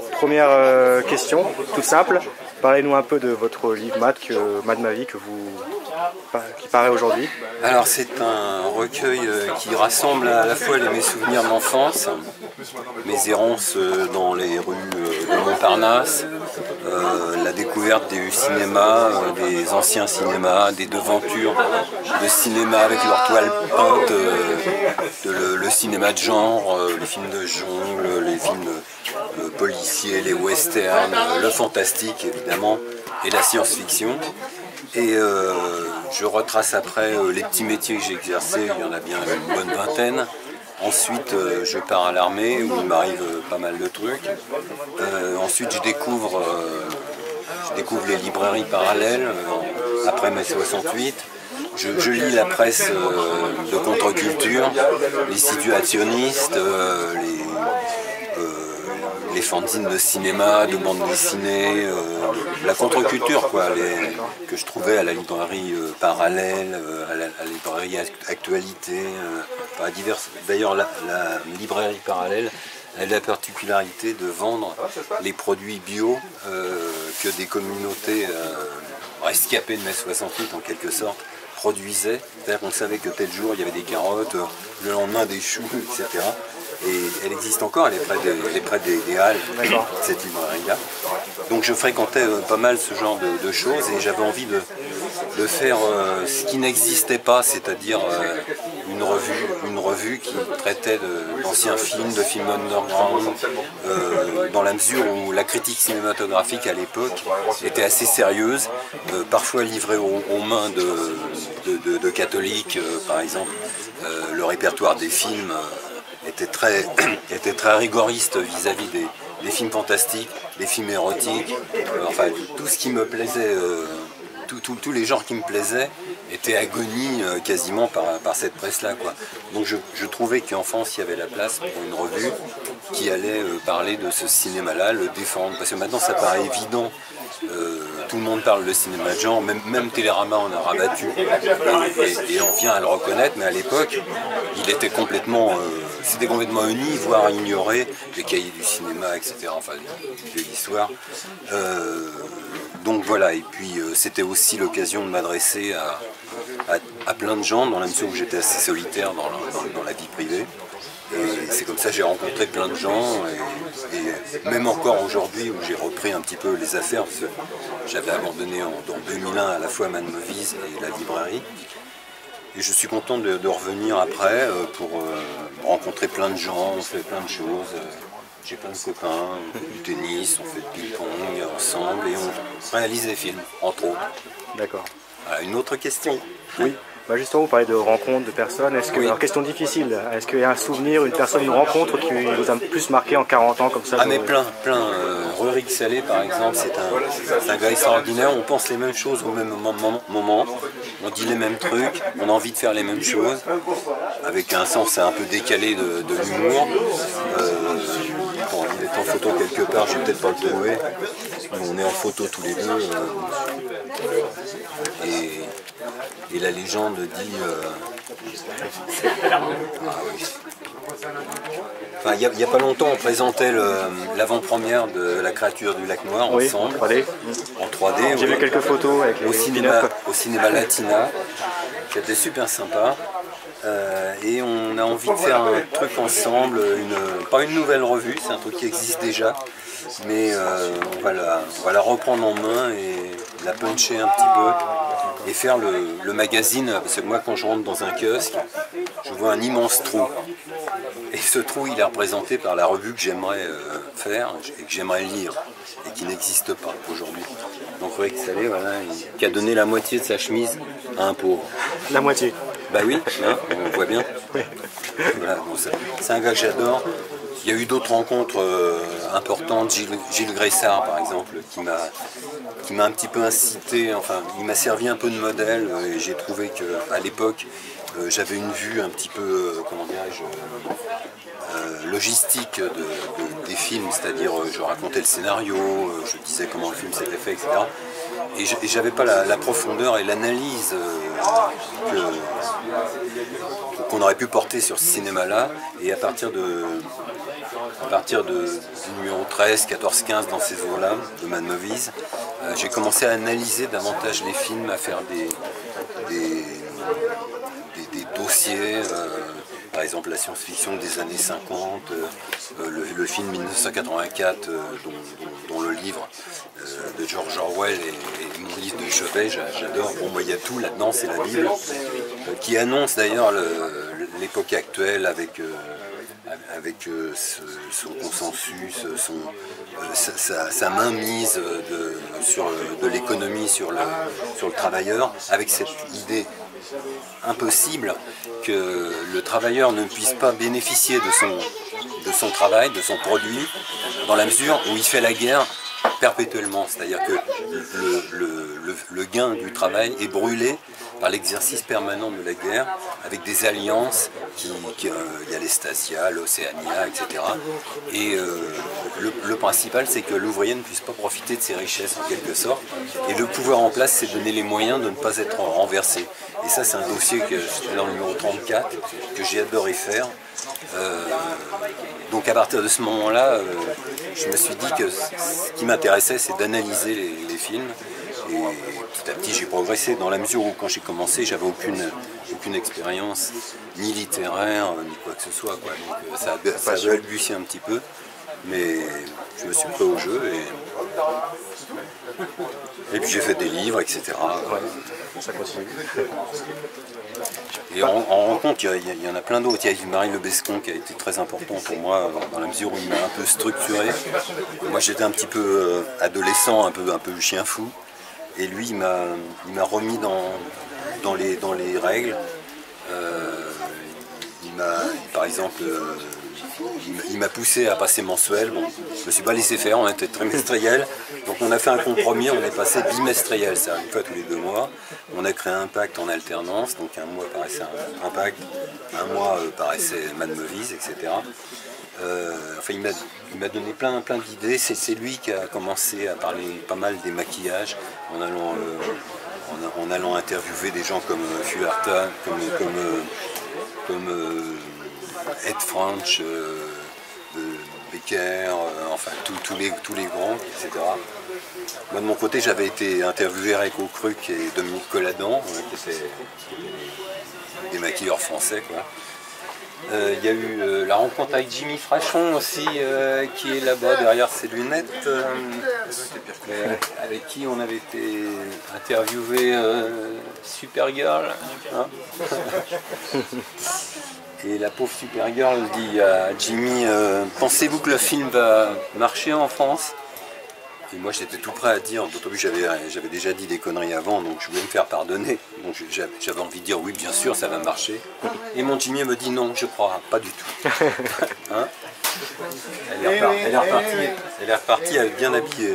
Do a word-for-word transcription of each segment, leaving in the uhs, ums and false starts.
première euh, question, toute simple. Parlez-nous un peu de votre livre Mad, que, Mad ma vie, que vous, qui paraît aujourd'hui. Alors c'est un recueil qui rassemble à la fois les, mes souvenirs d'enfance, mes errances dans les rues de Montparnasse, euh, la découverte des cinémas, des anciens cinémas, des devantures de cinéma avec leur toile peinte, euh, de le, le cinéma de genre, euh, les films de jungle, les films euh, policiers, les westerns, euh, le fantastique évidemment, et la science-fiction. Et euh, je retrace après euh, les petits métiers que j'ai exercés, il y en a bien une bonne vingtaine. Ensuite, euh, je pars à l'armée où il m'arrive euh, pas mal de trucs. Euh, ensuite, je découvre, euh, je découvre les librairies parallèles euh, après mai soixante-huit. Je, je lis la presse euh, de contre-culture, les situationnistes, euh, les, euh, les fanzines de cinéma, de bande dessinée, euh, la contre-culture quoi, les, que je trouvais à la librairie euh, parallèle, euh, à, la, à la librairie actualité, euh, à divers. D'ailleurs, la, la librairie parallèle a la particularité de vendre les produits bio euh, que des communautés euh, rescapées de mai soixante-huit en quelque sorte produisaient. C'est-à-dire qu'on savait que tel jour il y avait des carottes, le lendemain des choux, et cetera. Et elle existe encore, elle est près des, elle est près des, des Halles, cette librairie-là. Donc je fréquentais euh, pas mal ce genre de, de choses et j'avais envie de, de faire euh, ce qui n'existait pas, c'est-à-dire euh, une revue, une revue qui traitait d'anciens films, de films underground, euh, dans la mesure où la critique cinématographique à l'époque était assez sérieuse, euh, parfois livrée aux, aux mains de, de, de, de catholiques, euh, par exemple, euh, le répertoire des films. Euh, était très, était très rigoriste vis-à-vis des, des films fantastiques, des films érotiques, euh, enfin tout ce qui me plaisait, euh, tous les genres qui me plaisaient étaient agonis euh, quasiment par, par cette presse-là, quoi. Donc je, je trouvais qu'en France il y avait la place pour une revue qui allait euh, parler de ce cinéma-là, le défendre, parce que maintenant ça paraît évident. Euh, tout le monde parle de cinéma de genre, même, même Télérama en a rabattu et, et, et on vient à le reconnaître, mais à l'époque il était complètement, euh, c'était complètement uni, voire ignoré, les cahiers du cinéma, et cetera. Enfin, de l'histoire. Euh, donc voilà, et puis euh, c'était aussi l'occasion de m'adresser à, à, à plein de gens, dans la mesure où j'étais assez solitaire dans la, dans, dans la vie privée. Et c'est comme ça que j'ai rencontré plein de gens, et, et même encore aujourd'hui où j'ai repris un petit peu les affaires, parce que j'avais abandonné en, en deux mille un à la fois Mad Movies et la librairie. Et je suis content de, de revenir après euh, pour euh, rencontrer plein de gens, on fait plein de choses. Euh, j'ai plein de copains, on fait du tennis, on fait du ping-pong ensemble et on réalise des films, entre autres. D'accord. Voilà, une autre question. Oui. Bah justement, vous parlez de rencontres, de personnes. Est-ce que, oui. Alors, question difficile, est-ce qu'il y a un souvenir, une personne, une rencontre qui vous a plus marqué en quarante ans comme ça? Ah mais plein, plein. Euh, Rurik Salé par exemple, c'est un, un gars extraordinaire. On pense les mêmes choses au même moment, moment. On dit les mêmes trucs, on a envie de faire les mêmes choses, avec un sens un peu décalé de, de l'humour. Euh, bon, il est en photo quelque part, je vais peut-être pas le trouver. On est en photo tous les deux. Euh, et... Et la légende dit... Euh... Ah oui. Enfin, il n'y a, a pas longtemps, on présentait l'avant-première de La créature du lac Noir oui, ensemble. En trois D. En trois D. J'ai oui. vu quelques photos avec les au cinéma, au cinéma Latina. C'était super sympa. Euh, et on a envie de faire un truc ensemble, une, pas une nouvelle revue, c'est un truc qui existe déjà. Mais euh, on, va la, on va la reprendre en main et la puncher un petit peu et faire le, le magazine, parce que moi quand je rentre dans un kiosque, je vois un immense trou. Et ce trou il est représenté par la revue que j'aimerais euh, faire et que j'aimerais lire et qui n'existe pas aujourd'hui. Donc Rurik Salé, voilà, il, qui a donné la moitié de sa chemise à un pauvre. La moitié. Bah oui, hein, on voit bien. Oui. Voilà, bon, c'est un gars que j'adore. Il y a eu d'autres rencontres euh, importantes, Gilles, Gilles Gressard par exemple, qui m'a qui m'a un petit peu incité, enfin il m'a servi un peu de modèle euh, et j'ai trouvé qu'à l'époque euh, j'avais une vue un petit peu, euh, comment dirais-je, euh, logistique de, de, des films, c'est-à-dire euh, je racontais le scénario, euh, je disais comment le film s'était fait, et cetera. Et j'avais pas la, la profondeur et l'analyse euh, qu'on aurait pu porter sur ce cinéma-là. Et à partir de, à partir de, du numéro treize, quatorze, quinze dans ces eaux-là, de Mad Movies, euh, j'ai commencé à analyser davantage les films, à faire des, des, des, des dossiers, euh, par exemple la science-fiction des années cinquante, euh, le, le film mille neuf cent quatre-vingt-quatre, euh, dont, dont, dont le livre euh, de George Orwell et, et mon livre de chevet, j'adore. Bon, moi, il y a tout là-dedans, c'est la Bible, euh, qui annonce d'ailleurs l'époque actuelle avec, euh, avec euh, ce, son consensus, son, euh, sa, sa, sa mainmise de, sur, de l'économie sur le, sur le travailleur, avec cette idée impossible que le travailleur ne puisse pas bénéficier de son, de son travail, de son produit, dans la mesure où il fait la guerre perpétuellement. C'est-à-dire que le, le, le, le gain du travail est brûlé par l'exercice permanent de la guerre, avec des alliances, qui, qui, euh, il y a les Stasia, l'Océania, et cetera. Et euh, le, le principal, c'est que l'ouvrier ne puisse pas profiter de ses richesses en quelque sorte. Et le pouvoir en place, c'est donner les moyens de ne pas être renversé. Et ça, c'est un dossier que j'étais dans le numéro trente-quatre, que j'ai adoré faire. Euh, donc à partir de ce moment-là, euh, je me suis dit que ce qui m'intéressait, c'est d'analyser les, les films. Et petit à petit, j'ai progressé dans la mesure où, quand j'ai commencé, j'avais aucune, aucune expérience, ni littéraire, ni quoi que ce soit, quoi. Donc ça a, ça a balbutié un petit peu, mais je me suis pris au jeu et, et puis j'ai fait des livres, et cetera. Ouais, ça continue. Et en, en rencontre, il y, y en a plein d'autres. Il y a Yves-Marie Le Bescon qui a été très important pour moi, dans la mesure où il m'a un peu structuré. Moi, j'étais un petit peu adolescent, un peu, un peu chien fou. Et lui, il m'a remis dans, dans, les, dans les règles. Euh, il m'a, par exemple, euh, il m'a poussé à passer mensuel. Bon, je ne me suis pas laissé faire, on était trimestriel. Donc on a fait un compromis, on est passé bimestriel, c'est une fois tous les deux mois. On a créé un pacte en alternance, donc un mois paraissait un, un pacte, un mois euh, paraissait Mad Movies, et cetera. Euh, enfin, il m'a donné plein, plein d'idées. C'est lui qui a commencé à parler pas mal des maquillages en allant, euh, en, en allant interviewer des gens comme euh, Fullerton, comme, comme, euh, comme euh, Ed French, euh, euh, Becker, euh, enfin tous les, tous les grands, et cetera. Moi de mon côté, j'avais été interviewé Rico Cruc et Dominique Colladan, euh, qui étaient des maquilleurs français, quoi. Il euh, y a eu euh, la rencontre avec Jimmy Frachon aussi, euh, qui est là-bas derrière ses lunettes, euh, euh, avec qui on avait été interviewé euh, Supergirl. Hein. Et la pauvre Supergirl dit à Jimmy, euh, pensez-vous que le film va marcher en France? Et moi j'étais tout prêt à dire, d'autant plus j'avais j'avais déjà dit des conneries avant, donc je voulais me faire pardonner. Donc j'avais envie de dire oui, bien sûr, ça va marcher. Et mon Jimmy me dit non, je crois pas du tout. Hein, elle, est repartie, elle, est repartie, elle est repartie, elle est bien habillée.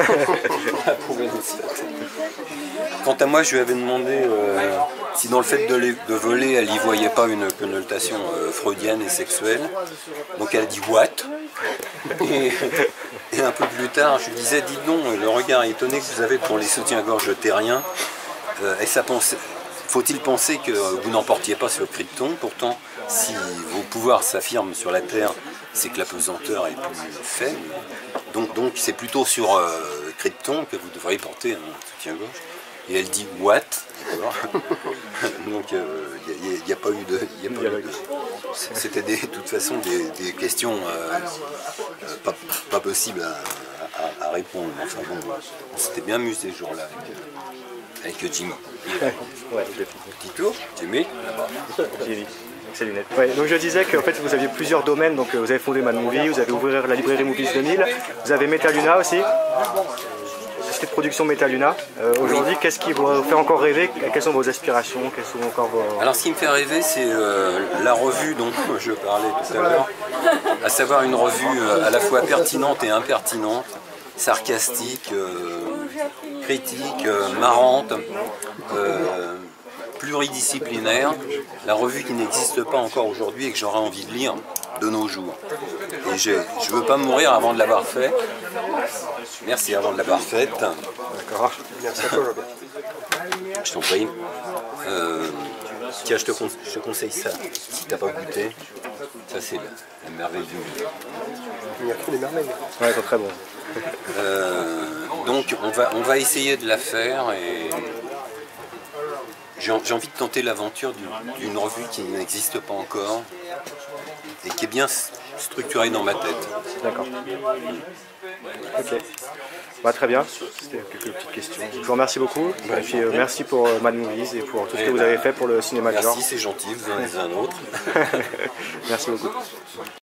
Quant à moi, je lui avais demandé euh, si dans le fait de, les, de voler, elle n'y voyait pas une connotation euh, freudienne et sexuelle. Donc elle a dit what? Et, et un peu plus tard, je lui disais, dites donc, le regard étonné que vous avez pour les soutiens-gorge terriens, euh, faut-il penser que vous n'emportiez pas sur Krypton? Pourtant, si vos pouvoirs s'affirment sur la Terre, c'est que la pesanteur est plus faible. Donc donc c'est plutôt sur euh, Krypton que vous devriez porter un soutien-gorge. Et elle dit what? Donc il euh, n'y a, a, a pas eu de... de C'était de toute façon des, des questions euh, euh, pas, pas possibles à, à, à répondre. Enfin bon, on s'était bien amusé ce jour-là avec, euh, avec Jimmy. Ouais, petit tour, Jimmy, là-bas. Jimmy. Ses lunettes. Ouais, donc je disais qu'en fait vous aviez plusieurs domaines, donc vous avez fondé Mad Movie, vous avez ouvert la librairie Movies deux mille, vous avez Metaluna aussi, société de production Metaluna. Euh, Aujourd'hui, qu'est-ce qui vous fait encore rêver? Quelles sont vos aspirations? Quelles sont encore vos... Alors ce qui me fait rêver, c'est euh, la revue dont je parlais tout à l'heure, à savoir une revue euh, à la fois pertinente et impertinente, sarcastique, euh, critique, euh, marrante, euh, pluridisciplinaire, la revue qui n'existe pas encore aujourd'hui et que j'aurais envie de lire de nos jours. Et je ne veux pas mourir avant de l'avoir fait. Merci, avant de l'avoir faite. D'accord. Je t'en prie. Euh, tiens, je te, con je te conseille ça, si tu n'as pas goûté. Ça, c'est la, la merveille du monde. Il n'y a que des merveilles. Ouais, c'est très bon. Euh, donc, on va, on va essayer de la faire et j'ai j'ai envie de tenter l'aventure d'une revue qui n'existe pas encore et qui est bien structurée dans ma tête. D'accord. Ok. Bah, très bien, c'était quelques petites questions. Je vous remercie beaucoup. Et puis euh, merci pour euh, Mad Movies et pour tout ce que vous avez fait pour le cinéma de genre. Merci, c'est gentil, vous en êtes un autre. Merci beaucoup.